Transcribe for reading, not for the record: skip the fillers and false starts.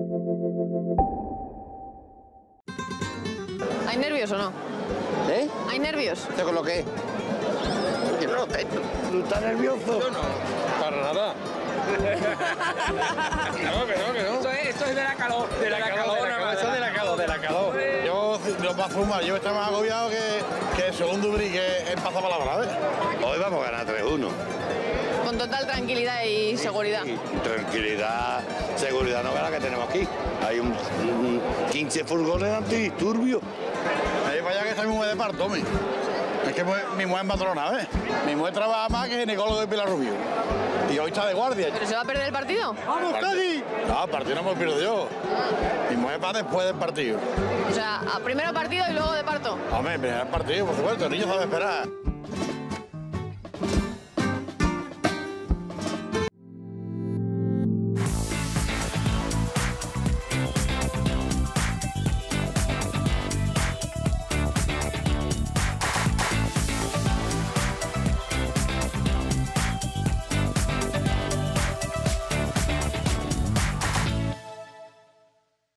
¿Hay nervios o no? ¿Eh? ¿Hay nervios? ¿Te con lo que? Yo no lo tengo. ¿Tú estás nervioso? Yo no, para nada. que no. Esto es de la calor. De la calor. Eso de la calor. Yo no paso fumar, yo estaba más agobiado que el segundo brique en pasapalabra, ¿ves? Hoy vamos a ganar 3-1. Con total tranquilidad y seguridad. Sí, tranquilidad, seguridad no es la que tenemos aquí. Hay un 15 furgones antidisturbios. Ahí para allá que está mi mujer de parto, hombre. Es que mi mujer es matrona, ¿ves? Mi mujer trabaja más que ginecólogo de Pilar Rubio. Y hoy está de guardia. ¿Pero se va a perder el partido? ¡Vamos, Cádiz! No, el partido no me lo pierdo yo. Mi mujer va después del partido. O sea, primero partido y luego de parto. Hombre, primer partido, por supuesto, el niño sabe esperar.